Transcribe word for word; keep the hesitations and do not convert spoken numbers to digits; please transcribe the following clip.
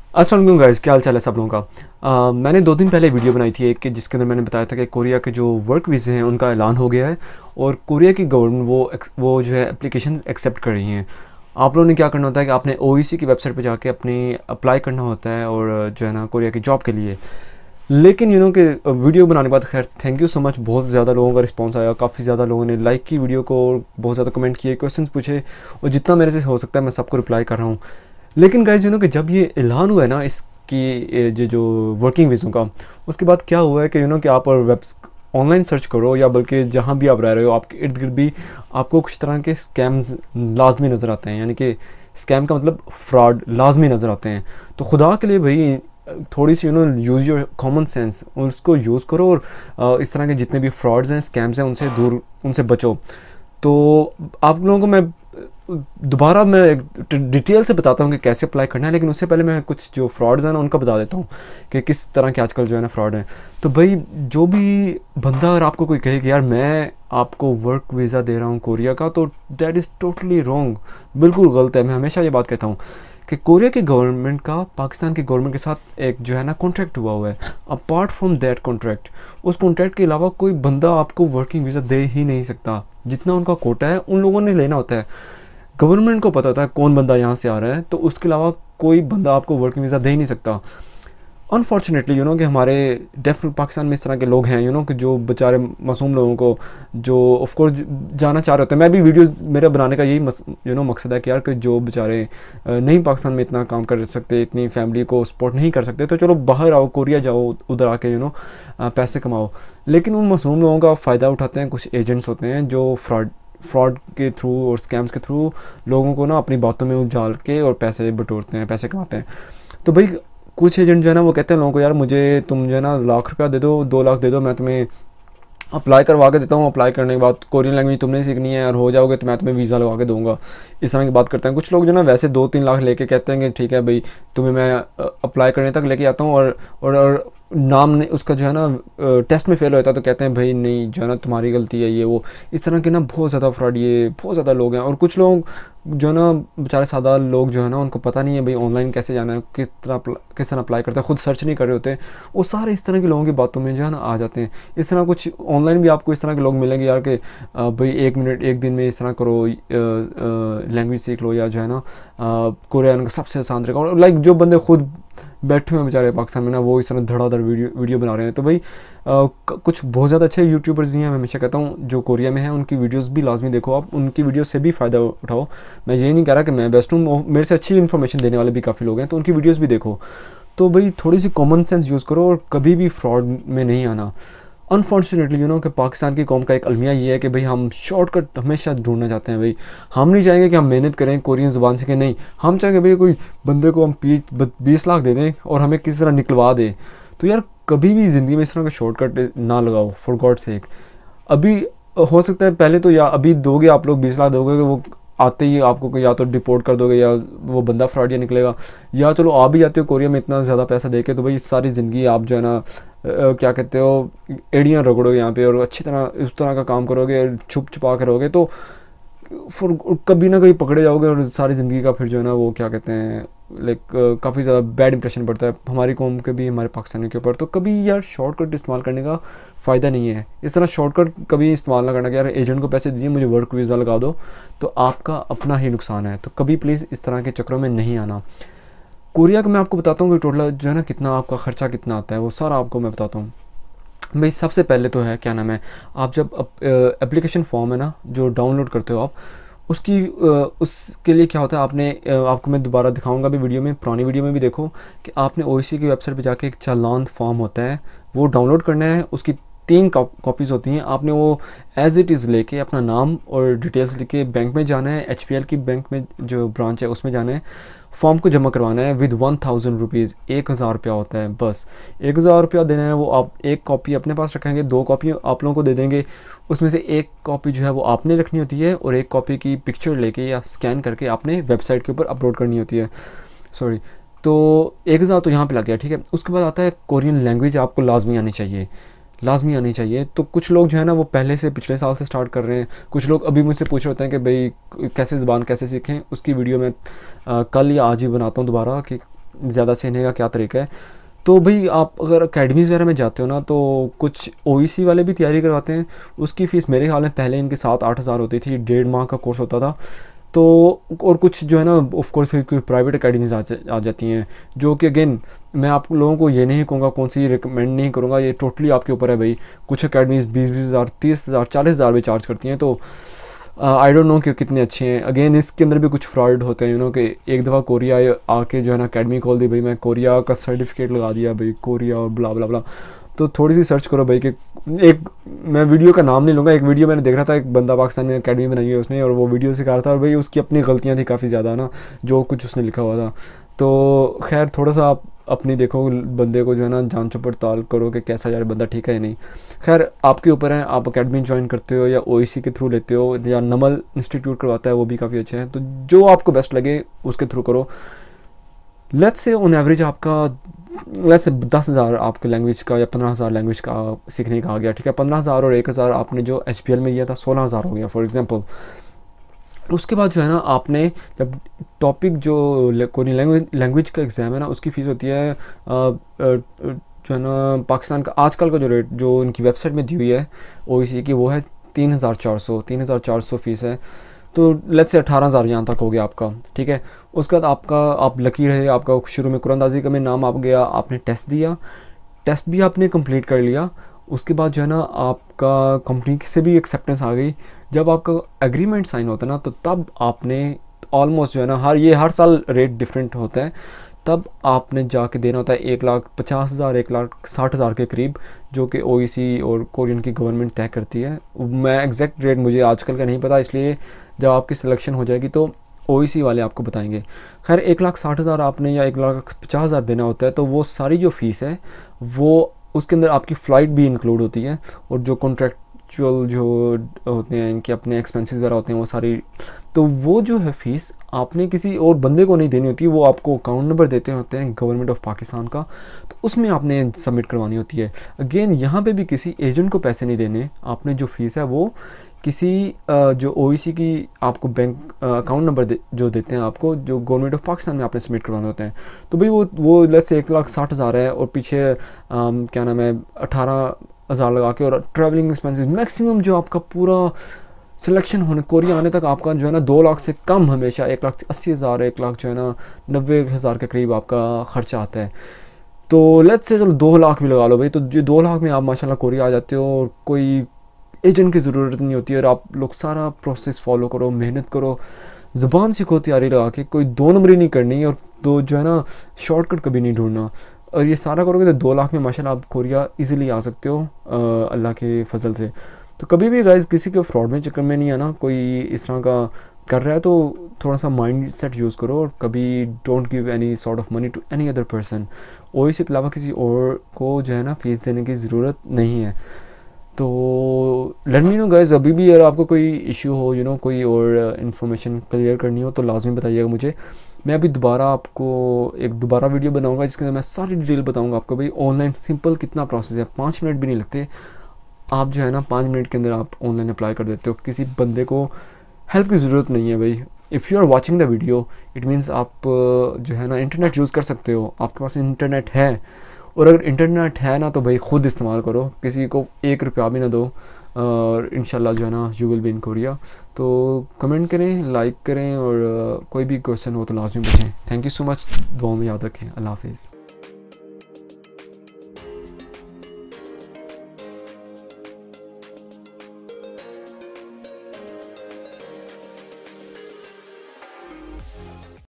अस्सलाम वालेकुम गाइस, क्या हाल चाल है सब लोगों का। आ, मैंने दो दिन पहले वीडियो बनाई थी एक कि जिसके अंदर मैंने बताया था कि कोरिया के जो वर्क वीज़े हैं उनका ऐलान हो गया है और कोरिया की गवर्नमेंट वो वो जो है एप्लीकेशन एक्सेप्ट कर रही हैं। आप लोगों ने क्या करना होता है कि आपने ओईसी की वेबसाइट पे जाके अपनी अप्लाई करना होता है और जो है ना कोरिया की जॉब के लिए। लेकिन यू नो कि वीडियो बनाने के बाद खैर थैंक यू सो मच, बहुत ज़्यादा लोगों का रिस्पांस आया, काफ़ी ज़्यादा लोगों ने लाइक की वीडियो को, बहुत ज़्यादा कमेंट किए, क्वेश्चंस पूछे और जितना मेरे से हो सकता है मैं सबको रिप्लाई कर रहा हूँ। लेकिन गाइज यू नो कि जब ये ऐलान हुआ है ना इसकी जो जो वर्किंग वीज़ों का, उसके बाद क्या हुआ है कि यू नो कि आप और वेब ऑनलाइन सर्च करो या बल्कि जहाँ भी आप रह रहे हो आपके इर्द गिर्द भी आपको कुछ तरह के स्कैम्स लाजमी नज़र आते हैं, यानी कि स्कैम का मतलब फ्रॉड लाजमी नज़र आते हैं। तो खुदा के लिए भाई थोड़ी सी you know use your common sense, उसको यूज़ करो और इस तरह के जितने भी फ्रॉड्स हैं, स्कैम्स हैं, उनसे दूर उनसे बचो। तो आप लोगों को मैं दोबारा मैं डिटेल से बताता हूँ कि कैसे अप्लाई करना है, लेकिन उससे पहले मैं कुछ जो फ्रॉड्स हैं ना उनका बता देता हूँ कि किस तरह के आजकल जो है ना फ्रॉड हैं। तो भाई जो भी बंदा अगर आपको कोई कहे कि यार मैं आपको वर्क वीज़ा दे रहा हूँ कोरिया का, तो दैट इज़ टोटली रॉन्ग, बिल्कुल गलत है। मैं हमेशा ये बात कहता हूँ कि कोरिया की गवर्नमेंट का पाकिस्तान की गवर्नमेंट के साथ एक जो है ना कॉन्ट्रैक्ट हुआ हुआ है। अपार्ट फ्रॉम दैट कॉन्ट्रैक्ट, उस कॉन्ट्रैक्ट के अलावा कोई बंदा आपको वर्किंग वीज़ा दे ही नहीं सकता। जितना उनका कोटा है उन लोगों ने लेना होता है। गवर्नमेंट को पता होता है कौन बंदा यहाँ से आ रहा है, तो उसके अलावा कोई बंदा आपको वर्किंग वीज़ा दे ही नहीं सकता। अनफॉर्चुनेटली यू नो कि हमारे डेफिनेट पाकिस्तान में इस तरह के लोग हैं यू नो कि जो बेचारे मासूम लोगों को जो ऑफ कोर्स जाना चाह रहे होते हैं। मैं भी वीडियोस मेरे बनाने का यही यू नो मकसद है कि यार कि जो बेचारे नहीं पाकिस्तान में इतना काम कर सकते, इतनी फैमिली को सपोर्ट नहीं कर सकते, तो चलो बाहर आओ, कोरिया जाओ, उधर आके यू नो पैसे कमाओ। लेकिन उन मासूम लोगों का फ़ायदा उठाते हैं कुछ एजेंट्स होते हैं जो फ्रॉड फ्रॉड के थ्रू और स्कैम्स के थ्रू लोगों को ना अपनी बातों में उलझाल के और पैसे बटोरते हैं, पैसे कमाते हैं। तो भाई कुछ एजेंट जो है ना वो कहते हैं लोगों को, यार मुझे तुम जो है ना लाख रुपया दे दो, दो लाख दे दो, मैं तुम्हें अप्लाई करवा के देता हूँ। अप्लाई करने के बाद कोरियन लैंग्वेज तुमने सीखनी है और हो जाओगे तो मैं तुम्हें वीज़ा लगा के दूंगा। इस तरह की बात करते हैं कुछ लोग जो ना वैसे दो तीन लाख लेके कहते हैं कि ठीक है भाई तुम्हें मैं अप्लाई करने तक लेके आता हूँ और और, और नाम नहीं उसका जो है ना टेस्ट में फेल होता है तो कहते हैं भाई नहीं जो है ना तुम्हारी गलती है ये वो। इस तरह के ना बहुत ज़्यादा फ्रॉड, ये बहुत ज़्यादा लोग हैं। और कुछ लोग जो है ना बेचारे सादा लोग जो है ना उनको पता नहीं है भाई ऑनलाइन कैसे जाना है, किस तरह किस तरह अप्लाई करते हैं, खुद सर्च नहीं कर रहे होते, वो सारे इस तरह के लोगों की बातों में जो है ना आ जाते हैं। इस तरह कुछ ऑनलाइन भी आपको इस तरह के लोग मिलेंगे यार कि भाई एक मिनट एक दिन में इस तरह करो, लैंग्वेज सीख लो या जो है ना कोरियन का सबसे आसान तरीका। और लाइक जो बंदे खुद बैठे हुए हैं बेचारे पाकिस्तान में ना, वो इस तरह धड़ाधड़ वीडियो वीडियो बना रहे हैं। तो भाई आ, कुछ बहुत ज़्यादा अच्छे यूट्यूबर्स भी हैं, मैं हमेशा कहता हूँ जो कोरिया में हैं उनकी वीडियोस भी लाजमी देखो, आप उनकी वीडियो से भी फ़ायदा उठाओ। मैं ये नहीं कह रहा कि मैं बेस्ट हूँ, मेरे से अच्छी इन्फॉर्मेशन देने वाले भी काफ़ी लोग हैं, तो उनकी वीडियोज़ भी देखो। तो भाई थोड़ी सी कॉमन सेंस यूज़ करो और कभी भी फ्रॉड में नहीं आना। अनफॉर्चुनेटली यू नो कि पाकिस्तान की कौम का एक अलमिया ये है कि भाई हम शॉर्टकट हमेशा ढूंढना चाहते हैं। भाई हम नहीं चाहेंगे कि हम मेहनत करें कोरियन ज़ुबान सीखें, नहीं, हम चाहेंगे भाई कोई बंदे को हम बीस लाख दे दें और हमें किसी तरह निकलवा दे। तो यार कभी भी ज़िंदगी में इस तरह का शॉर्टकट ना लगाओ फॉर गॉड सेक। अभी हो सकता है पहले तो या अभी दोगे आप लोग बीस लाख दोगे, वो आते ही आपको या तो डिपोर्ट कर दोगे या वो बंदा फ्रॉडिया निकलेगा, या चलो आ भी जाते हो कोरिया में इतना ज़्यादा पैसा दे के, तो भाई सारी ज़िंदगी आप जो है ना क्या कहते हो एड़ियाँ रगड़ोगे यहाँ पे और अच्छी तरह उस तरह का काम करोगे, छुप छुपा के रहोगे, तो फिर कभी ना कभी पकड़े जाओगे और सारी ज़िंदगी का फिर जो है ना वो क्या कहते हैं लाइक काफ़ी ज़्यादा बैड इंप्रेशन पड़ता है हमारी कौम के भी, हमारे पाकिस्तानियों के ऊपर। तो कभी यार शॉर्टकट इस्तेमाल करने का फ़ायदा नहीं है। इस तरह शॉर्टकट कभी इस्तेमाल ना करना कि यार एजेंट को पैसे दीजिए मुझे वर्क वीज़ा लगा दो, तो आपका अपना ही नुकसान है। तो कभी प्लीज़ इस तरह के चक्रों में नहीं आना। कोरिया का मैं आपको बताता हूँ कि टोटल जो है ना कितना आपका ख़र्चा कितना आता है, वो सारा आपको मैं बताता हूँ। भाई सबसे पहले तो है क्या नाम है, आप जब एप्लीकेशन फॉर्म है ना जो डाउनलोड करते हो आप, उसकी उसके लिए क्या होता है, आपने आपको मैं दोबारा दिखाऊंगा भी वीडियो में, पुरानी वीडियो में भी देखो कि आपने ओईसी की वेबसाइट पे जाके एक चालान फॉर्म होता है वो डाउनलोड करना है। उसकी तीन कॉपीज़ होती हैं, आपने वो एज़ इट इज़ लेके अपना नाम और डिटेल्स लेके बैंक में जाना है, एचपीएल की बैंक में जो ब्रांच है उसमें जाना है, फॉर्म को जमा करवाना है विद वन थाउजेंड रुपीज़, एक हज़ार रुपया होता है बस, एक हज़ार रुपया देना है। वो आप एक कॉपी अपने पास रखेंगे, दो कॉपी आप लोगों को दे देंगे, उसमें से एक कॉपी जो है वो आपने रखनी होती है और एक कॉपी की पिक्चर लेके या स्कैन करके आपने वेबसाइट के ऊपर अपलोड करनी होती है। सॉरी, तो एक हज़ार तो यहाँ पे लग गया, ठीक है। उसके बाद आता है कोरियन लैंग्वेज आपको लाजमी आनी चाहिए, लाजमी आनी चाहिए। तो कुछ लोग जो है ना वो पहले से पिछले साल से स्टार्ट कर रहे हैं, कुछ लोग अभी मुझसे पूछ रहे होते हैं कि भाई कैसे ज़बान कैसे सीखें। उसकी वीडियो मैं आ, कल या आज ही बनाता हूँ दोबारा कि ज़्यादा सीखने का क्या तरीका है। तो भाई आप अगर अकेडमीज़ वगैरह में जाते हो ना, तो कुछ ओईसी वाले भी तैयारी करवाते हैं। उसकी फ़ीस मेरे ख्याल में पहले इनकी सात आठ हज़ार होती थी, डेढ़ माह का कोर्स होता था। तो और कुछ जो है ना ऑफ कोर्स फिर कोई प्राइवेट अकेडमीज़ आ, जा, आ जाती हैं, जो कि अगेन मैं आप लोगों को ये नहीं कहूँगा, कौन सी रिकमेंड नहीं करूँगा, ये टोटली आपके ऊपर है भाई। कुछ अकेडमीज़ बीस बीस हज़ार तीस हज़ार चालीस हज़ार भी चार्ज करती हैं, तो आई डोंट नो कि कितने अच्छे हैं। अगेन इसके अंदर भी कुछ फ्रॉड होते हैं, यू नो कि एक दफ़ा कोरिया आके जो है ना अकेडमी खोल दी भाई, मैं कोरिया का सर्टिफिकेट लगा दिया भाई, कोरिया और ब्ला ब्ला ब्ला। तो थोड़ी सी सर्च करो भाई कि एक, मैं वीडियो का नाम नहीं लूँगा, एक वीडियो मैंने देख रहा था, एक बंदा पाकिस्तान में अकेडमी बनाई है उसने, और वो वीडियो सिखा रहा था, और भाई उसकी अपनी गलतियाँ थी काफ़ी ज़्यादा ना, जो कुछ उसने लिखा हुआ था। तो खैर थोड़ा सा आप अपनी देखो बंदे को जो है ना जांच पड़ताल करो कि कैसा यार बंदा ठीक है या नहीं। खैर आपके ऊपर है, आप अकेडमी ज्वाइन करते हो या ओईसी के थ्रू लेते हो, या नमल इंस्टीट्यूट करवाता है, वो भी काफ़ी अच्छे हैं। तो जो आपको बेस्ट लगे उसके थ्रू करो। लेट्स से ऑन एवरेज आपका वैसे दस हज़ार आपके लैंग्वेज का या पंद्रह हज़ार लैंग्वेज का सीखने का आ गया, ठीक है। पंद्रह हज़ार और एक हज़ार आपने जो एच पी एल में लिया था, सोलह हज़ार हो गया फॉर एग्जांपल। उसके बाद जो है ना आपने जब टॉपिक जो कोई लैंग्वेज लैंग्वेज का एग्ज़ाम है ना, उसकी फ़ीस होती है आ, आ, जो है ना पाकिस्तान का आजकल का जो रेट जो उनकी वेबसाइट में दी हुई है ओईसी की, वो है तीन हज़ार चार सौ तीन हज़ार चार सौ फ़ीस है। तो लेट्स से अठारह हज़ार यहाँ तक हो गया आपका, ठीक है। उसके बाद आपका आप लकी रहे, आपका शुरू में कुरानदाजी का में नाम आ गया, आपने टेस्ट दिया, टेस्ट भी आपने कंप्लीट कर लिया। उसके बाद जो है ना आपका कंपनी से भी एक्सेप्टेंस आ गई। जब आपका एग्रीमेंट साइन होता है ना, तो तब आपने ऑलमोस्ट जो है ना हर ये हर साल रेट डिफरेंट होता है, तब आपने जाके देना होता है एक लाख पचास हज़ार एक लाख साठ हज़ार के करीब, जो कि ओईसी और कोरियन की गवर्नमेंट तय करती है। मैं एग्जैक्ट रेट मुझे आजकल का नहीं पता, इसलिए जब आपकी सिलेक्शन हो जाएगी तो ओईसी वाले आपको बताएंगे। खैर एक लाख साठ हज़ार आपने या एक लाख पचास हज़ार देना होता है। तो वो सारी जो फ़ीस है वो उसके अंदर आपकी फ़्लाइट भी इंक्लूड होती है, और जो कॉन्ट्रैक्चुअल जो होते हैं इनके अपने एक्सपेंसेस वगैरह होते हैं वो सारी। तो वो जो है फ़ीस आपने किसी और बंदे को नहीं देनी होती, वो आपको अकाउंट नंबर देते होते हैं गवर्नमेंट ऑफ पाकिस्तान का, तो उसमें आपने सबमिट करवानी होती है। अगेन यहाँ पे भी किसी एजेंट को पैसे नहीं देने, आपने जो फ़ीस है वो किसी जो ओईसी की आपको बैंक अकाउंट नंबर दे, जो देते हैं आपको, जो गवर्नमेंट ऑफ पाकिस्तान में आपने सबमिट करवाने होते हैं। तो भाई वो वो लेट्स से एक लाख साठ हज़ार है, और पीछे आ, क्या नाम है अठारह हज़ार लगा के, और ट्रैवलिंग एक्सपेंसेस मैक्सिमम जो आपका पूरा सिलेक्शन होने कोरिया आने तक आपका जो है ना दो लाख से कम, हमेशा एक लाख अस्सी हज़ार एक लाख जो है ना नब्बे हज़ार के करीब आपका ख़र्चा आता है। तो लेट्स से चलो दो लाख भी लगा लो भाई, तो जो दो लाख में आप माशाल्लाह कोरिया आ जाते हो, और कोई एजेंट की ज़रूरत नहीं होती है, और आप लोग सारा प्रोसेस फॉलो करो, मेहनत करो, ज़ुबान सीखो तैयारी लगा के, कोई दो नंबरी नहीं करनी, और दो जो है ना शॉर्टकट कभी नहीं ढूंढना। और ये सारा करोगे तो दो लाख में माशाल्लाह आप कोरिया इजीली आ सकते हो अल्लाह के फजल से। तो कभी भी गाइस किसी के फ्रॉड में चक्कर में नहीं आना, कोई इस तरह का कर रहा है तो थोड़ा सा माइंड सेट यूज़ करो, और कभी don't give any sort of money to any other person. OEC के अलावा किसी और को जो है ना फीस देने की ज़रूरत नहीं है। तो लेट मी नो गाइस, अभी भी अगर आपको कोई इशू हो, यू नो कोई और इन्फॉर्मेशन क्लियर करनी हो, तो लाजमी बताइएगा मुझे। मैं अभी दोबारा आपको एक दोबारा वीडियो बनाऊंगा जिसके अंदर मैं सारी डिटेल बताऊंगा आपको। भाई ऑनलाइन सिंपल कितना प्रोसेस है, पाँच मिनट भी नहीं लगते, आप जो है ना पाँच मिनट के अंदर आप ऑनलाइन अप्लाई कर देते हो। किसी बंदे को हेल्प की ज़रूरत नहीं है भाई। If you are watching the video it means आप जो है ना इंटरनेट यूज़ कर सकते हो, आपके पास इंटरनेट है। और अगर इंटरनेट है ना तो भाई ख़ुद इस्तेमाल करो, किसी को एक रुपया भी ना दो, और इंशाल्लाह जो है ना you will be in Korea. तो कमेंट करें, लाइक करें, और कोई भी क्वेश्चन हो तो लाजमी पूछें। थैंक यू सो मच, दुआ में याद रखें। अल्लाह हाफिज़।